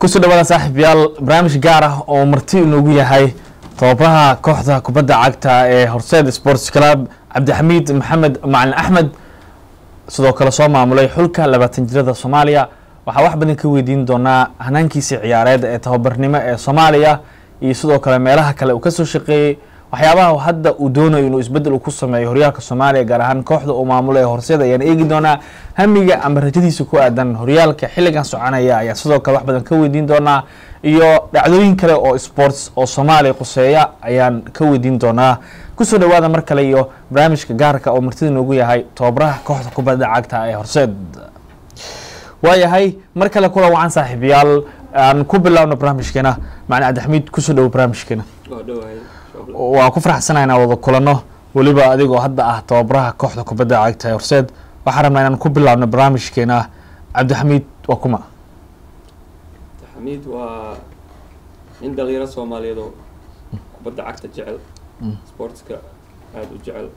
kusoo dhawaada saaxiibayaal barnaamij gaar ah oo marti inoogu yahay tababaraha kooxda kubadda cagta ee Horseed Sports Club Cabdixamiid Maxamed Macalin Axmed sidoo kale soo maamulay xulka 20 jirada Soomaaliya waxa wax badan ka weydiin doonaa hanaankiisa ciyaareed ee tababarnimo ee Soomaaliya iyo sidoo kale meelaha kale uu ka soo shaqeeyay waxyaabaha hadda uu doonayo inuu isbedel ku sameeyo horyaalka Soomaaliya gaar ahaan kooxda uu maamulay Horseed ayaan eegi doonaa hamiga ama rajadiisa ku aadan horyaalka xilligan soconaya ayaa sidoo kale wax badan ka weydiin doonaa iyo dhacdooyin kale oo sports oo Soomaaliya quseeya ayaan ka weydiin doonaa kusoo dhawaada mar kale iyo barnaamijka gaarka oo martida noogu yahay tababaraha kooxda kubadda cagta ee Horseed waayahay mar kale kula wacan saaxiibayaal aan ku bilaabno barnaamijkeena macna Cabdixamiid kusoo dhaw barnaamijkeena waa ku faraxsanaynaa wada kulano waliba adigoo hadda ah tababaraha kooxda kubadda cagta ee Horseed waxaan rabnaa inaan ku bilaabno barnaamijkeena Cabdixamiid waa kuma Cabdixamiid waa in dhalinyaro Soomaaliyeed oo kubadda cagta jecel sportska aad u jecel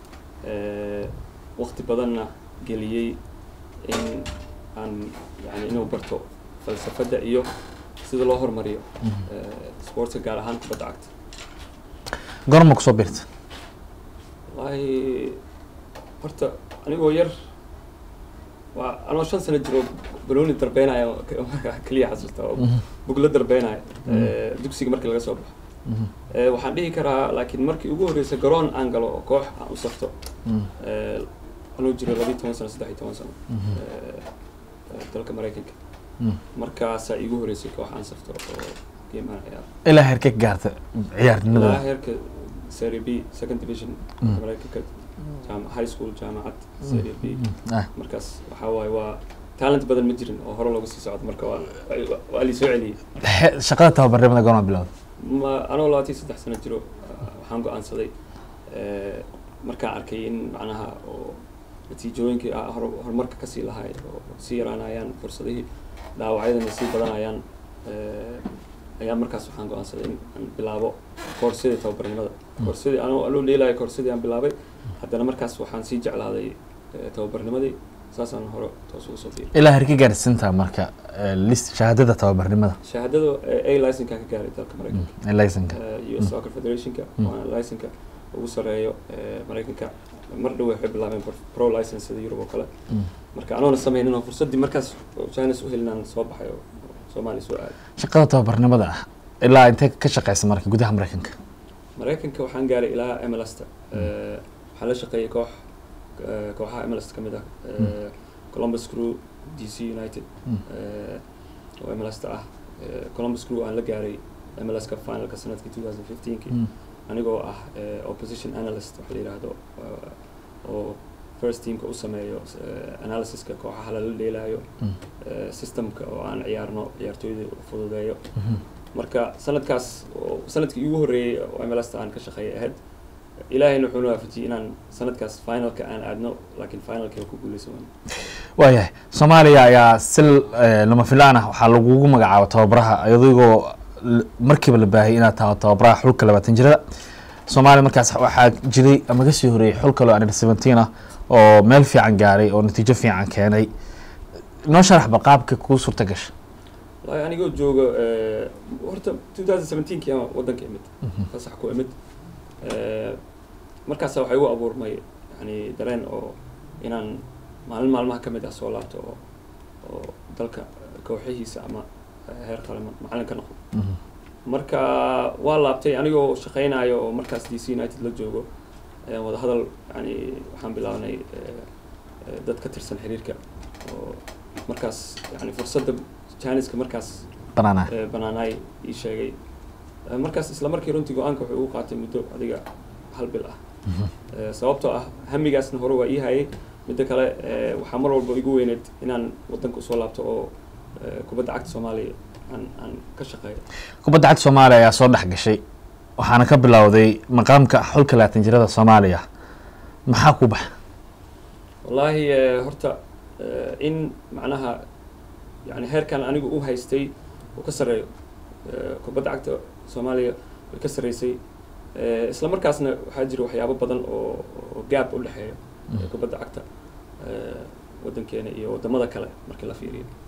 waqti badanna geliyay in aan yani inuu barto falsafada iyo sida loo hormariyo sportska gaar ahaan kubadda cagta gorma ku soo birta wallahi horta anigoo yar waa anoo 5 sano jiro balooni darbeenayo kaliya xasuusta bugla darbeenayo dugsiga markii laga soo baxo waxaan dhihi karaa laakiin markii ugu horeysay garoon aan galo oo koox aan u safto anoo jiro 12 sano 13 sano dalka Mareykanka markaas ay igu horeysay koox aan safto oo game aan ciyaar ilaa heerka gaarta ciyaarnimada ilaa heerka Serie B second division Mareykanka high school jaamacad Serie B markaas waxa waay waa talent badan ma jirin oo hore looga sii socdo marka waa li soo celiyay shaqada tababarnimada goorma bilowday ma anoo 23 sano jiro waxaan go'aansaday markaan arkay in macnaha oo natiijooyinkii horumarka ka sii lahayd oo sii yaraanayaan fursadihii dhaawacyadana sii badanayaan ayaa markaas waxaan go'aansaday in aan bilaabo koorsada tababarnimada koorsada anoo leeyahay koorsada aan bilaabay haddana markaas waxaan sii jeclaaday tababarnimadii saasaan hore toos ugu soo fiiray ilaa heerka gaarsiinta marka list shahaadada tababarnimada shahaadada A license ka gaaray dalka Mareykanka license US Soccer Federationka waa license ugu sareeyo Mareykanka mar dhow waxay bilaabeen pro license da Europe oo kale marka anoona sameeyay fursadii markaas chance u helinaan soo baxay Soomaaliya soo aad shaqada tababarnimada ah ilaa intee ka shaqeysay marka gudaha Mareykanka waxaan gaaray ilaa MLS-ta waxaan la shaqeeyay kooxaha MLS kamid ah Columbus Crew DC United oo MLS-ta ah Columbus Crew aan la gaaray MLS-ka finalka sanadkii 2015 anigoo ah opposition analyst waxa la yiraahdo oo first teamka u sameeyo analysiska kooxaha la dheelaayo systemka oo aan ciyaarno ciyaartooyda fududeeyo marka sanadkii ugu horeeyay oo MLS aan ka shaqeeyay ahayd ilaahayna wuxuu noo waafajiyay inaan sanadkaas finalka aan aadno laakiin finalka ku guuleysano waayahay Soomaaliya ayaa sil lama filaan ah waxa lagu magacaabo tababaraha ayadoo markiiba la baahay inaad tahay tababaraha xulka 20 jirada Soomaaliya markaas waxa jiray ama ka sii horeeyay xulka loo aan 17 oo meel fiican gaaray oo natiijo fiican keenay noo sharax qaabka ku suurta gashay wallahi anigoo joogo horta 2017 kii wadanka imid fasax ku imid markaas waxay u abuurmay yani dareen oo inaan maalmaha kamid ah soo laabto oo dalka kooxihiisa ama heer qaran macalin ka noqdo marka waa laabtay anigoo shaqeynayo oo markaas DC United la joogo wada hadal yani waxaan bilaabnay dad ka tirsan xiriirka oo markaas yani fursadda chance-ka markaas banaanay ii sheegay markaas isla markii runtii go'aanka wuxuu ugu qaatay muddo adiga hal bil ah sababtoo ah hamigaasna hore waa ii hayay midda kale waxaa mar walba igu weyneed inaan wadanka usoo laabto oo kubadda cagta Soomaaliya aan ka shaqeeyo kubadda cagta Soomaaliya ayaa soo dhex gashay waxaana ka bilowday maqaamka xulka 20 jirada Soomaaliya maxaa ku bax wallahi horta in macnaha yani heerkan anigu u haystay oo ka sareeyo kubadda cagta Soomaaliya way ka sareysay isla markaasna waxaa jira waxyaabo badan oo gaab u dhaxeeyo kubadda cagta wadankeena iyo wadamada kale markii la fiiriyo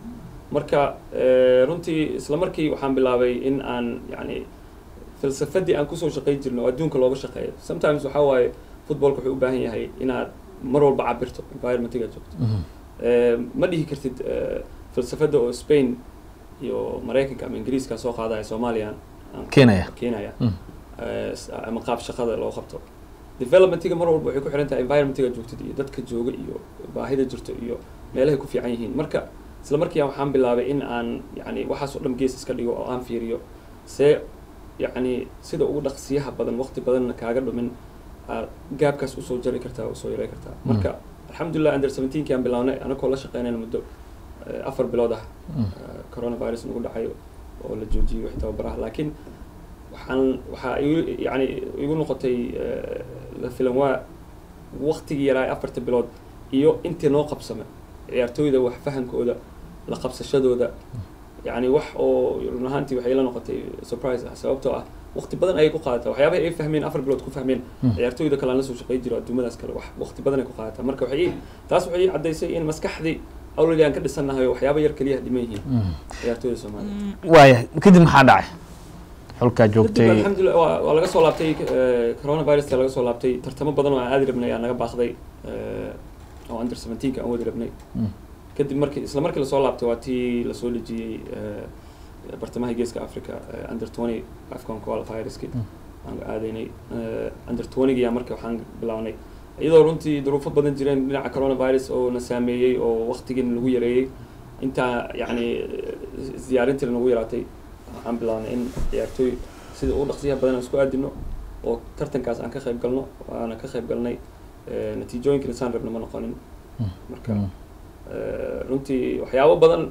marka runtii isla markii waxaan bilaabay in aan yani falsafadii aan kusoo shaqayn jirno oo adduunka looga shaqeeyo sometimes waxaa waaye footballka wuxuu u baahan yahay inaad mar walba cabirto environmentiga joogto ma dhihi kartid falsafada oo Spain iyo Mareykanka ama Ingiriiska soo qaadaya Soomaaliya keenaya ama qaab shaqada loo qabto developmentiga mar walba waxay ku xiran tahay environmentiga joogtada iyo dadka jooga iyo baahida jirto iyo meelaha ku fiican yihiin marka isla markii waxaan bilaabay in aan yani waxaas oo dhan gees iska dhigo oo aan fiiriyo see yani sida ugu dhaqsiyaha badan waqti badanna kaaga dhumin gaabkaas usoo jari kartaa oo soo yaray kartaa marka alxamdulillah under 17 kii aan bilaabnay anagoo la shaqeynayna muddo 4 bilood ah coronavirus nagu dhacay oo la joojiyay wixii tababaraha laakiin waxaa yani igu noqotay la filan waa waqtigii yaraa 4 bilood iyo intii noo qabsamay ciyaartooyda wax fahankooda la qabsashadooda yani wax oo run ahaantii waxay la noqotay surprise ah sababtoo ah waqti badan ayay ku qaadataa waxyaabaha ay fahmeen 4 bilood ku fahmeen ciyaartooyda kale aan la soo shaqeyn jiro adduumadaas kale wax waqti badan ay ku qaadataa marka taas waxay caddaysay in maskaxdii awlali aan ka dhisanahay waxyaabo yar kaliya dhiman yihiin ciyaartooyda Soomaaliya waaya kadib maxaa dhacay xulka joogtay alxamdulillah waa laga soo laabtay coronavirus laga soo laabtay tartamo badan oo aan aadi rabnay aan naga baaqday oo under 17 ka aan wadi rabnay kadib isla markii la soo laabtay waa tii la soo dhijiyay bartamaha geeska Africa under 20 AFCON qualifiers aan aadeynay under 20 ga markii waxaan bilawnay iyadoo runtii duruufo badan jireen dhinaca coronavirus oo na saameeyay oo waqtigan lagu yareeyay inta yani ziyaarintii nagu yaraatay waxaan bilawnay in ciyaartooy sida ugu dhaqsiyaha badan aan isku aadino oo tartankaas aan ka qayb galno waana ka qayb galnay natiijooyinkii saan rabna ma noqonin marka runtii waxyaabo badan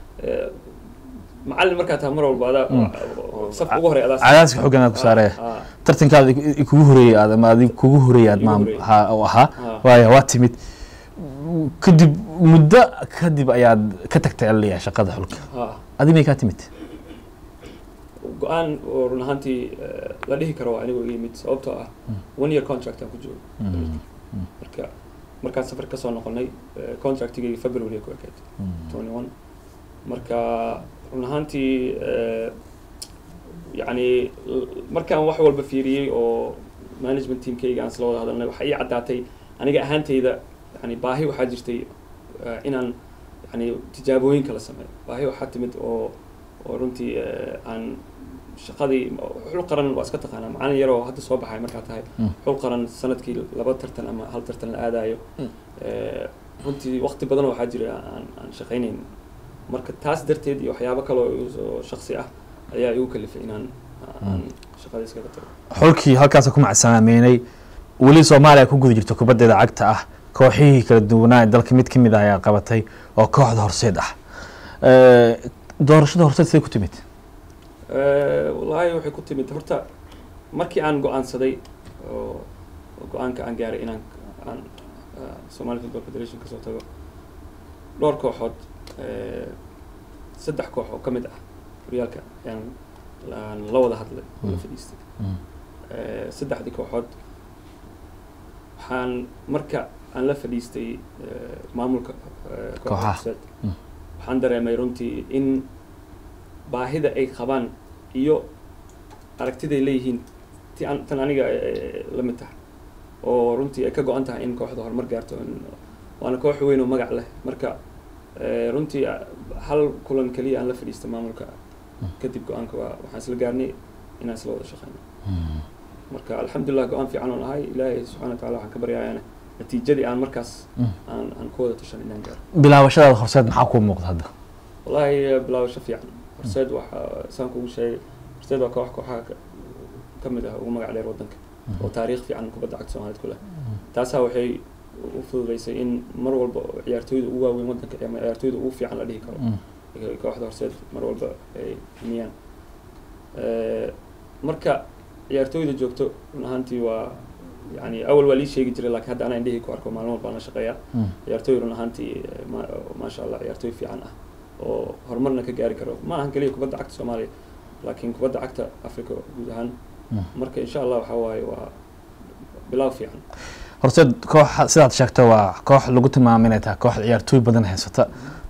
macallin markaa taa mar walba adaa saf ugu hore adaa cadaaska xooggan ku saaraya tartankaada kugu horeeyay aad ama adiga kugu horeeyay aad ahaa waaya waa timid kadib muddo kadib ayaad ka tagtay aliya shaqada xulka adiga may ka timid go-aan oo run ahaantii la dhihi karo waa anigoo yimid sababtoo ah 1 year contract aan ku joogo markaan safar ka soo noqonay contractigayga February ku ekayd 21 marka run ahaantii yani markaan wax walba fiiriyay oo management teamkayga aan isla wada hadalnay waxa ii caddaatay aniga ahaantayda yani baahi waxaa jirtay inaan yani tijaabooyin kala sameeyo baahi waxaa timid oo runtii aan shaqadii xul qaran waa iska taqaanaa macallin yar oo hadda soo baxay markaa tahay xul qaran sanadkii 2 tartan ama 1 tartan la aadayo runtii waqti badan waxaa jira aan shaqaynayn marka taas darteed iyo waxyaabo kale oo shakhsi ah ayaa igu kalifay inaan shaqada iskaga tago xulkii halkaas ku macsaameynay wali Soomaaliya ku guda jirto kubadda cagta ah kooxihii kala duwanaa dalka mid kamid ah ayaa qabatay oo kooxda horseed ah doorashada horseed say ku timid wallahi waxay ku timid horta markii aan go'aansaday oo go'aanka aan gaaray inaan Somali Football Federation ka soo tago dhowr kooxood 3 koox oo kamid ah horyaalka ayaan la wada hadlay la fadhiistay 3 kooxood waxaan marka aan la fadhiistay maamulka kooxaha waxaan dareemay runtii in baahida ay qabaan iyo aragtiday leeyihiin tan aniga la mid tahay oo runtii ay ka go'an tahay in kooxda horumar gaarto waana koox weyn oo magac leh marka runtii hal kulan kaliya aan la fadhiistay maamulka kadib go'aanka waxaan isla gaarnay inaan isla wada shaqeyno marka alxamdulillah go'aan fiican oo ahay ilaahay subxaanahu wa ta'aala waxaan ka baryayaa natiijadii aan markaas aan ku wada tashan inaan gaaro bilaabashada horseed maxaa ku muuqda hadda wallahi bilaabasho fiican horseed waxa saan kugu sheegay horseed waa kooxaha kamid ah ugu magac dheer wadanka oo taariikh fiican kubadda cagta Soomaaliyeed ku leh taasaa waxay u fududeysay in mar walba ciyaartooyda ugu waaweyn wadanka ama ciyaartooyda ugu fiican la dhihi karo kooxda horseed mar walba ay miyaan marka ciyaartooyda joogto run ahaantii waa يعني أول ولي شيء جري لك هذا أنا عندي كواركو معلومات بنا شقيا يرتوي رن هانتي ما شاء الله يرتوي في عنه وهرمرنا كجاري كرو ما هنكليه كبد عكت سومالي لكن كبد عكت أفريقيا جزهان مركز إن شاء الله حواي وبلا في عنه horseed koox sidaad sheegtay waa koox lagu tilmaaminaytaa koox ciyaartooy badan haysata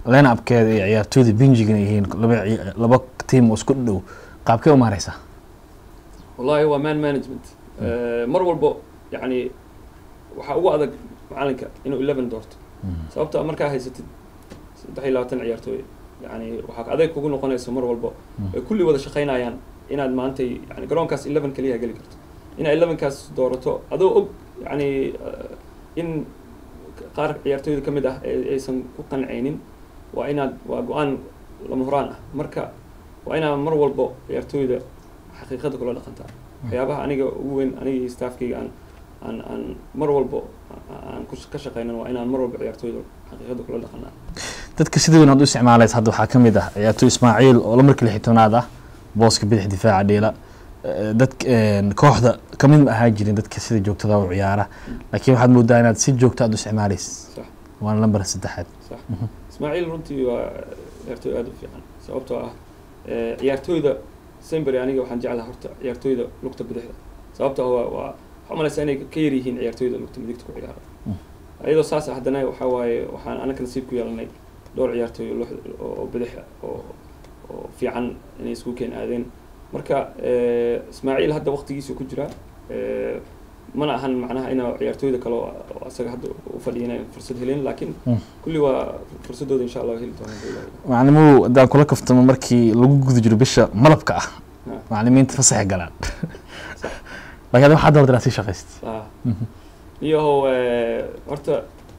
line upkeeda iyo ciyaartooyda benjigana yihiin laba team oo isku dhow qaabkee u maareysaa wallahi waa man management mar walbo yani waxa ugu adag macalinka inuu 11 doorto sababtoo markaa haysatid 23 ciyaartooy yani waxa adeeg kugu noqonaysa mar walbo kulli wada shaqeynayaan inaad maantay yani garoonkaas 11 kaliya gali karto inaad 11 kaas doorato adoo og yani in qaar ciyaartooyda kamid ah aysan ku qanceynin waa go'aan lama huraan ah marka waa inaad mar walbo ciyaartooyda xaqiiqada kula dhaqantaa waxyaabaha aniga ugu weyn aniga iyo staafkayga aan mar walbo aan ka shaqeynan waa inaan mar walbo ciyaartooyda xaqiiqada kula dhaqanaa dadka sida weyn aad u isticmaalaysa hadda waxaa ka mid ah ciyaartooy Ismaaciil oo la markii 16aad ah booska bidix difaaca dheela dadka kooxda kamid ma ahaa jirin dadka sida joogtada u ciyaara laakiin waxaad moodaa inaad si joogto aad u isticmaalaysid waa number 3 sax Ismaaciil runtii waa ciyaartooy aad u fiican sababtoo ah ciyaartooyda Semberi aniga waxaan jeclahay horta ciyaartooyda lugta bidixda sababtoo waa xamalaysa inay ka yar yihiin ciyaartooyda lugta midigta ku ciyaara ayadoo saas haddana waxa waaye waxaan anaga nasiib ku yeelanay dhowr ciyaartooy oo bidix oo fiican inay isku keen aadeen marka Ismaaciil hadda waqtigiisa ku jira mana ahan macnaha inaa ciyaartooyda kale oo asaga hadda u fadhiyeen fursad heleen laakiin kulli waa fursadooda insha Allah heli doonaan macluumaad hadaan kula kaftamo markii lagu gudo jiro bisha malabka ah macluumaadka fasax galaan laakiin waxa doorbidaan si shaqeeyst iyo horta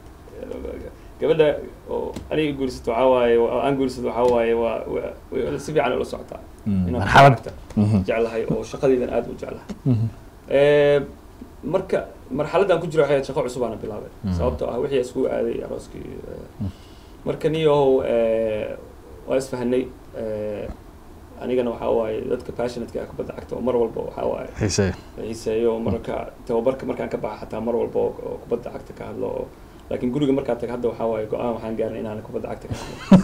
gabadha oo aniga guursato waxa waaye aan guursato waxa waaye waa si fiican ula socotaa inaan xaalada jeclahay oo shaqadeedan aad u jeclahay marka marxaladan ku jiro waxay shaqo cusub aan bilaabay sababtoo ah wixii isku aaday arooskii marka niyo waa isfahanay anigana waxa waaye dadka passionate-ka ka bada cagta oo mar walba waxa waaye xiiseeyo marka tababarka markaan ka baxay xataa mar walba ku bada cagta ka hadlo laakiin guriga marka tag hadda waxa waaye go'aan waxaan gaarnay inaan ku bada cagta ka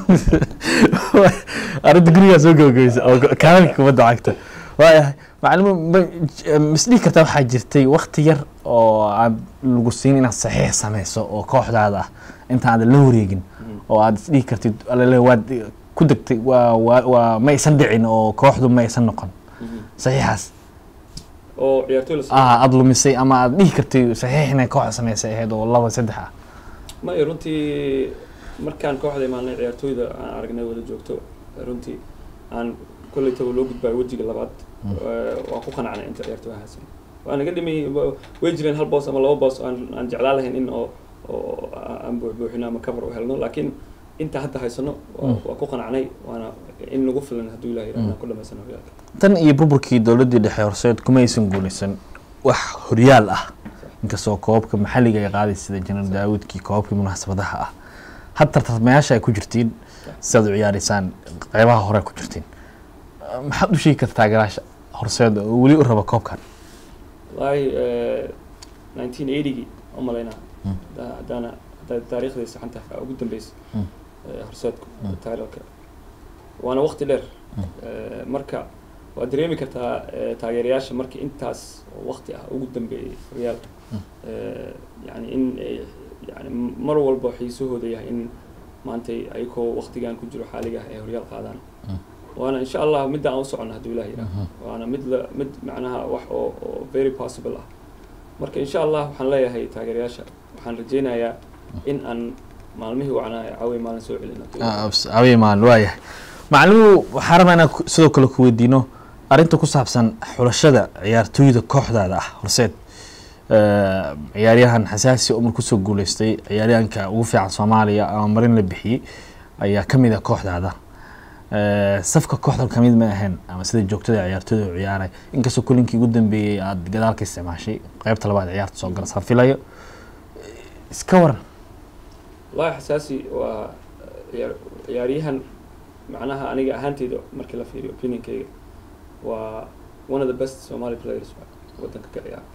hadlo arinta guriga soo gogaysa oo kaalin ku bada cagta waayahay macluumaad misdii kartaa waxaa jirtay waqti yar oo aad lagu siin inaad saxiix sameyso oo kooxdaada ah inta aad la wareegin oo aad isdii kartid alle waad ku degtay waa ma aysan dhicin oo kooxdu ma aysan noqon saxiixaas oo ciyaartooy la aad lumisay ama aad dhihi kartay saxiixna kooxda sameysay ahayd oo 2-3 ah ma runtii markaan kooxda imaanay ciyaartooyda aan aragnay wada joogto runtii aan kulli tago loo gudbay wajiga labaad waa ku qanacnay inta ciyaartooyda haasan waa naga dhimay way jireen hal boos ama laba boos aan jeclaan lahayn in oo aan buuxino ama cover u helno laakiin inta hadda haysano waa ku qanacnay waana in lagu filan hadduu ilaahay inaan ku dhamaysano horyaalka tan iyo burburkii dowladda dhexe horseed kuma aysan guulaysan wax horyaal ah inkastoo koobka maxalliga ay qaaday sida Janar Daawudkii koobkii munaasabadaha ah had tartamayaasha ay ku jirtiin sidaad u ciyaaraysaan qaybaha hore ku jirtiin maxaad u sheegi kartaa garaasha horseed oo weli u raba koobkan wallahi 1980 umalayna hadana taariikhda saxanta ugu dambeysay horseedku taariikhda waana waqti dheer marka waa dareemi kartaa taageerayaasha markii intaas waqti ah ugu dambeeyay horyaalka yani in yani mar walba xiisahooda yahay in maantay ayagoo waqtigan ku jiro xaaliga ay horyaal qaadaan وانا ان شاء الله مدة اوسع عن هدول هي وانا مد معناها wax oo very possible ah marka in sha Allah waxaan leeyahay taageerayaasha waxaan rajeynayaa in aan maalmihii wacnaa caawi maalin soo celino caawi maalin waayahay macluumaad waxaan rabaa inaan sidoo kale ku weydiino arinta ku saabsan xulashada ciyaartooyda kooxdaada ah horseed ciyaaryahan xasaasi oo markuu soo guuleystay ciyaaryahanka ugu fiican Soomaaliya ama marin la bixiyay ayaa kamid ah kooxdaada safka kooxda kamid ma ahayn ama sida joogtada ciyaartooyda u ciyaaray inkastoo kulinkii ugu dambeeyay aad gadaalka isticmaashay qaybta labaad ciyaarta soo galasaan filayo iska waran la xasaasi waa ciyaaryahan macnaha aniga ahaantayda markii la fiiriyo opinionkayga waa one of the best Somali players wadanka ka ciyaara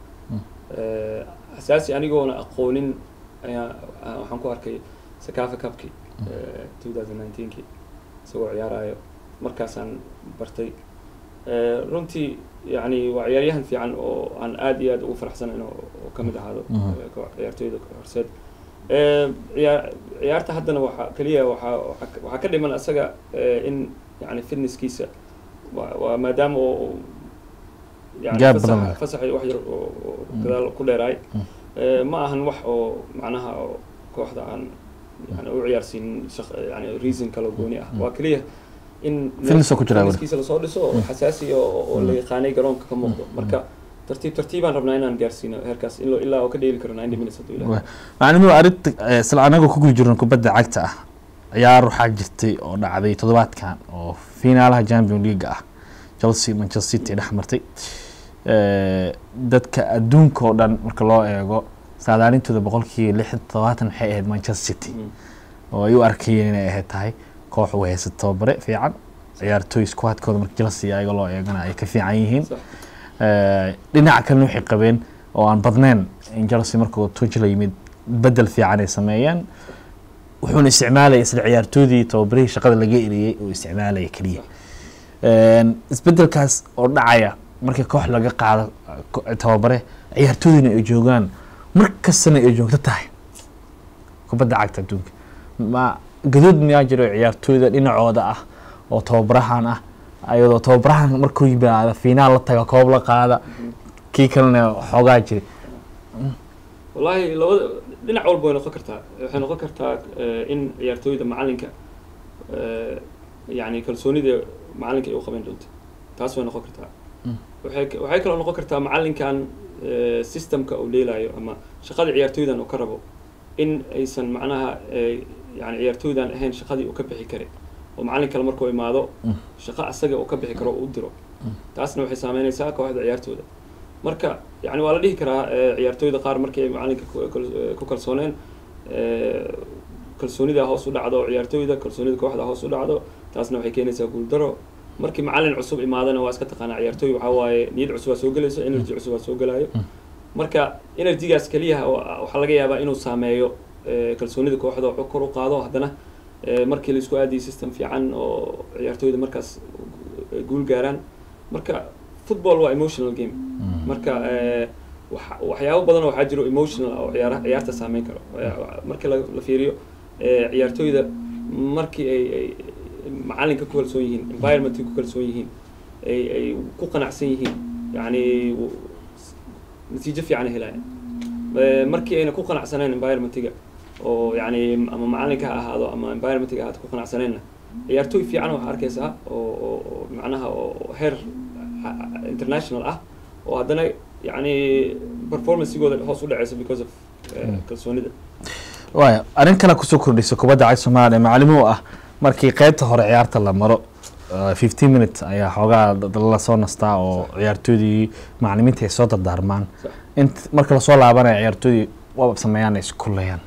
xasaasi anigoona aqoonin ayaa waxaan ku arkay Sakafa Cup-kii 2019-kii سووا عيارايو مركزان برتي runtii يعني وعياريهن في عن عن آدي وفرح سنة إنه وكمل هذا ciyaartooyda horseed ciyaarta haddana waxaa kaliya waxaa ka dhiman asaga in yani fitnesskiisa waa maadaama oo yani fasax wax yar oo gadaal ku dheeraay ma ahan wax oo macnaha kooxda aan yani u ciyaarsiin yani reason kala gooni ah waa kaliya in fitnesskiisa lasoo dhiso oo xasaasi oo la yaqaanay garoonka ka muuqdo marka tartiibaan rabnaa inaan gaarsiino heerkaas ilaa oo ka dheeli karo 90 minutes hadduu ilaahay macnaheedu arinta isla anagu ku guul jirno kubadda cagta ah ciyaar waxaa jirtay oo dhacday toddobaadkan oo finaalaha Champions League ah Chelsea Manchester City dhex martay dadka adduunka oo dhan marka loo eego saadaalintooda 67 waxay ahayd Manchester City oo ay u arkayeen inay ahayd tahay koox u haysato bare fiican ciyaartooy squad-kooda marka Chelsea ayaga loo eegana ay ka fiican yihiin dhinaca kale waxay qabeen oo aan badnayn in Chelsea markuu Tuchel yimid bedel fiican ay sameeyeen wuxuuna isticmaalay isla ciyaartoydii tababarihii shaqada laga iliyay oo isticmaalay kaliya isbedelkaas oo dhacaya markii koox laga qaado tababare ciyaartoydina ay joogaan markastana ay joogto tahay kubadda cagta adduunka ma gadood miyaa jiro ciyaartooyda dhinacooda ah oo tababarahan ah ayadoo tababarahan markuu yimaado finaal la taga koob la qaada kii kalena xoogaa jiray wallahi labada dhinac walba way noqon kartaa waxay noqon kartaa in ciyaartooyda macalinka yani kalsoonida macalinka ay u qaban doonto taas way noqon kartaa waxay kaloo noqon kartaa macalinkan systemka uu leelayo ama shaqada ciyaartooydan uu ka rabo in aysan macnaha yani ciyaartooydan ahayn shaqadii uu ka bixi karay oo macalin kale markuu imaado shaqo asaga uu ka bixi karo u diro taasna waxay saameynaysaa kooxda ciyaartooyda marka yani waa la dhihi karaa ciyaartooyda qaar markii ay macalinka ku kalsooneen kalsoonida hoos u dhacdo ciyaartooyda kalsoonida kooxda hoos u dhacdo taasna waxay keenaysaa guuldaro markii macalin cusub imaadana waa iska taqaanaa ciyaartooy waxaa waaye niyad cusub waa soo gelayso energy cusub waa soo gelayo marka energygaas kaliya waxaa laga yaabaa inuu saameeyo kalsoonida kooxda oo kor u qaado haddana markii la isku aadiyo system fiican oo ciyaartooyda markaas guul gaaraan marka football waa emotional game marka waxyaabo badan waxaa jiro emotional oo ciyaarta saameyn karo markii la fiiriyo ciyaartooyda markii ay macalinka ku kalsoon yihiin environmentka ku kalsoon yihiin ay ku qanacsan yihiin yani natiijo fiican helayaan markii ayna ku qanacsaneen environmentga oo yani ama macalinka ha ahaado ama environmentga ahaado ku qanacsaneenna ciyaartooy fiican waxaa arkaysaa oo macnaha oo heer international ah oo haddana yani performancegooda hoos u dhacayso because of kalsoonida waaya arrin kale kusoo kordhisa kubadda cagta Soomaaliya macalimuhu ah markii qaybta hore ciyaarta la maro 15 minutes ayaa xoogaa la soo nastaa oo ciyaartoydii macallimiinta ay soo dardaarmaan inta marka la soo laabanayo ciyaartoydii waa sameeyaan isku leeyaan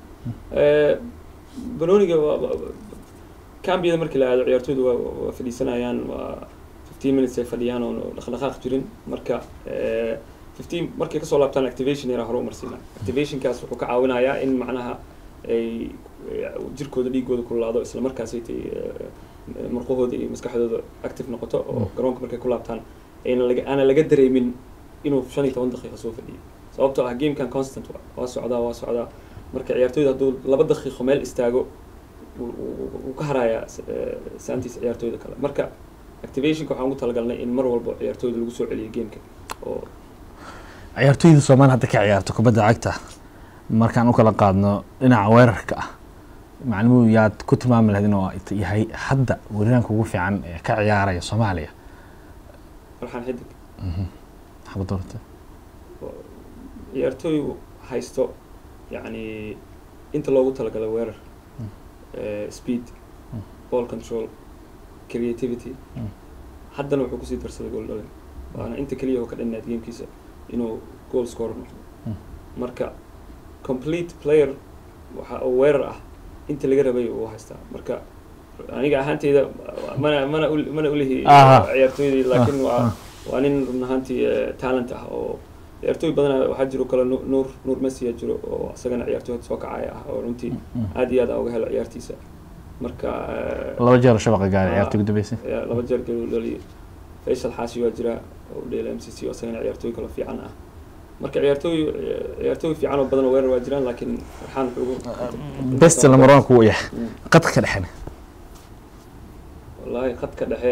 banooniga kambiyada markii la aado ciyaartooydu waa fadhiisanayaan waa 15 minutes ay fadhiyaan oo dhaqdhaqaaq jirin marka 15 markay kasoo laabtaan activation yara hore u marsiinaa activationkaas wuxuu ka caawinayaa in macnaha ay jirkooda dhiigooda kululaado isla markaas ay murqahooda iyo maskaxdooda active noqoto oo garoonka markay ku laabtaan aana laga dareemin inuu 15 daqiiqo soo fadhiyo sababtoo ah gamekan constant waa socdaa marka ciyaartooyda hadduu 2 daqiiqo meel istaago wuu ka harayaa saantiisa ciyaartooyda kale marka activationka waxaan ugu talagalnay in mar walba ciyaartooyda lagu soo celiyo gameka oo ciyaartooyda Soomaaliya hadda ka ciyaarto kubadda cagta markaan u kala qaadno dhinaca weerarka ah macluumaad yaad ku tilmaami lahayd inuu yahay hadda weerarka ugu fiican ee ka ciyaaraya Soomaaliya waxaan xidig xabadorta ciyaartooygu haysto yani inta loogu talagalay weerar speed ball control creativity haddana wuxuu kusii darsaday gool dhalin waana inta kaliya oo ka dhannaad gamekiisa inuu goal scorer noqdo marka complete player waxa uu weerar ah inta laga rabay uu haystaa marka aniga ahaanteyda mana ulihi ciyaartooydii laakiin waa nin run ahaantii talent ah oo ciyaartooy badan waxaa jiro kale nuur Messi jiro oo asagana ciyaartooyda soo kacaya ah oo runtii aad iyo aad uga helo ciyaartiisa marka laba jeer shabaqa gaar ciyaartooy gudbeysan laba jeer galay Faisal Xaashi waa jira oo dheelay MCC oo asagana ciyaartooy kale fiican ah marka ciyaartooy fiican oo badan oo weerar waa jiraan laakiin farxaan wuxuu best number 1 ku yahay qadka ka dhaxana wallahi qadka dhexe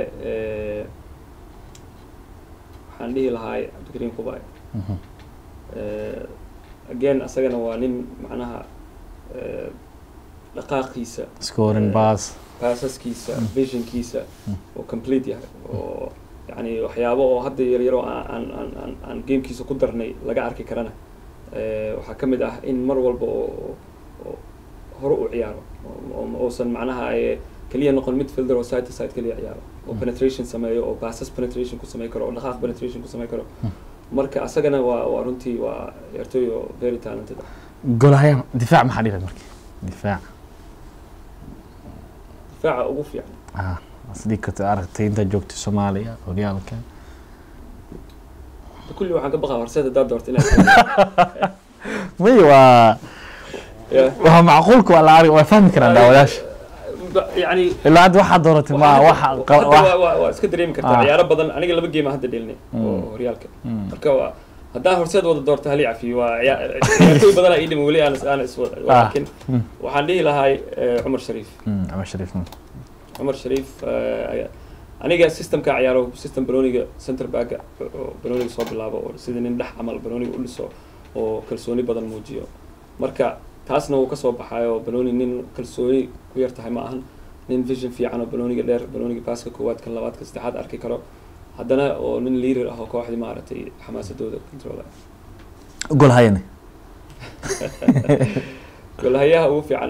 waxaan dhihi lahaa Cabdikariim Kubaay again asagana waa nin macnaha dhaqaaqiisa scoring passaskiisa visionkiisa oo complete yahay oo yani waxyaabo oo hadda yar oo aan gamekiisa ku darnay laga arki karana waxa kamid ah in mar walba oo hore u ciyaaro oo san macnaha ay kaliya noqon midfielder oo side to side kaliya ciyaaro oo penetration sameeyo oo passes penetration ku sameeyo karo oo dhaqaaq penetration ku sameeyo karo marka asagana waa runtii waa ciyaartooy oo very talented golahayn difaac maxaa dhiray markii difaaca ugu fiican asdii ka aragtay inta joogtay Soomaaliya horyaalka kulli waxaan ka baqaa Horseed dad doortay inay waa macquulku wala arag waa fahmi karaan daawadaasha يعني ilaa hadda waxaa dooratay ma waa iska dareemi kartaa ciyaaro badan aniga laba game hadda dheelnay oo horyaalka marka haddaan Horseed wada doorto hal yafi waa ciyaartooy badan ay dhimo wali aan iswada laakiin waxaan dhihi lahaa Umar Sharif aniga systemka ciyaaro system Baroniga center back Baroniga soo bilaabo oo sida nin dhex amal Baroniga u dhiso oo kalsooni badan muujiyo marka taasna uu ka soo baxayo Baroni nin kalsooni ku yartahay ma ahan nin vision fiican oo Baroniga dheer Baroniga paaska koowaad kan labaad ka saddexaad arki karo haddana oo nin leader ah oo kooxdii maaragtay xamaasadooda control golhayaha ugu fiican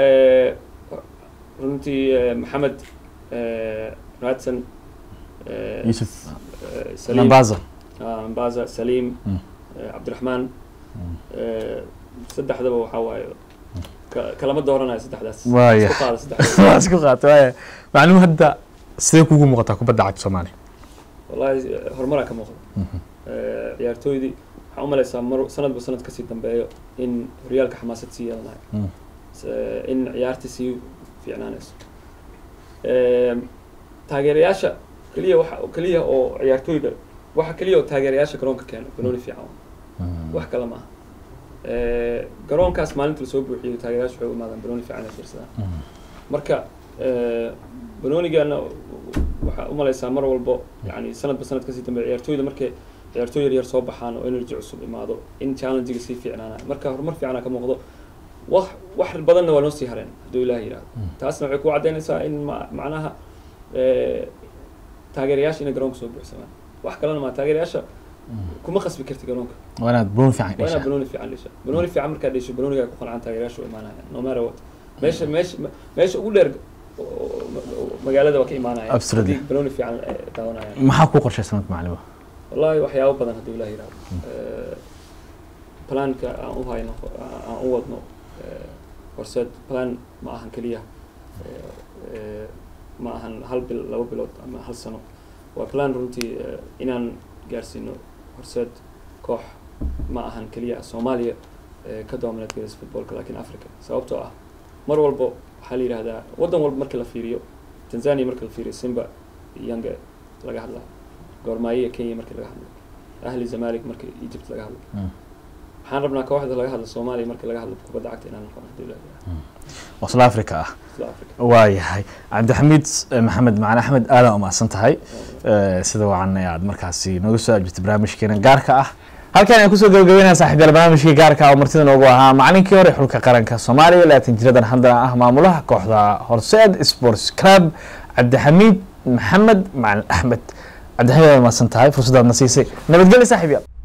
runtii Maxamed Radson Yusuf Salim Mbaza Salim Cabdiraxmaan saddexdaba waxa waaye kalama dooranayo saddexdaas isku qaad waaye macluum hadda sidee kugu muuqataa kubadda cagta Soomaaliya wallahi horumar ka muuqda ciyaartooydii waxaan u maleysaa sanadba sanad ka sii dambeeyo in horyaalka xamaasad sii yeelanayo in ciyaartii sii fiicnaanayso taageerayaasha kaliya oo ciyaartooyda waxa kaliya oo taageerayaasha garoonka keeno banooni fiican wax kale ma aha garoonkaas maalinta la soo buuxiyay taageerayaasha waxay u imaadaan banooni fiican ay fiirsadaan marka banoonigana waxa u maleysaa mar walba yani sanadba sanad ka sii dambeeyo ciyaartooyda markay ciyaartooy yar soo baxaan oo energy cusub imaado in challenge-ga sii fiicnaanayo marka horumar fiican ka muuqdo wax badanna waa noo sii hareen hadduu Ilaahay yiraahdo taasna waxay ku cadeynaysaa in macnaha taageerayaasha inay garoonka soo buuxsamaan wax kalena ma taageerayaasha kuma qasbi karti garoonka waana banooni fiican banooni fiican markaa dhasho banooniga ku qanacaan taageerayaasha oo imaanayaan no matter what meesha ugu dheer magaalada waa ka imaanayaan banooni fiican daawanayaan maxaa ku qorshaysan macallimo wallahi waxyaabo badan hadduu Ilaahay yiraahdo planka aan u hayno aan u wadno Horseed plan ma ahan kaliya ma ahan hal bil laba bilood ama hal sano waa plan runtii inaan gaarsiino Horseed koox ma ahan kaliya Soomaaliya ka dominate gareys footballka laakiin Africa sababtoo ah mar walba waxa la yiraahdaa wadan walba marka la fiiriyo Tanzania marka la fiiriyo Simba Yanga laga hadlaa Gormaya Kenya marka laga hadlo Ahli Zamalek marka Egypt laga hadlo waxaan rabnaa kooxda laga hadlo Soomaaliya marka laga hadlo kubadda cagta inaan noqono hadii la yiraahdo South Africa waayahay Cabdixamiid Maxamed Macalin Axmed aad u mahadsantahay sida wacan aad markaasi nooga soo ajibtay barnaamijkeena gaarka ah halkan ay ku soo gabagabeynaa saaxiibayaal barnaamijkii gaarka ah oo martida noogu ahaa macalinkii hore xulka qaranka Soomaaliya 20 jiradan haddana ah maamulaha kooxda Horseed Sports Club Cabdixamiid Maxamed Macalin Axmed Cabdixamiid ma santahay fursadaad na siisay nabadgelyo saaxiibayaal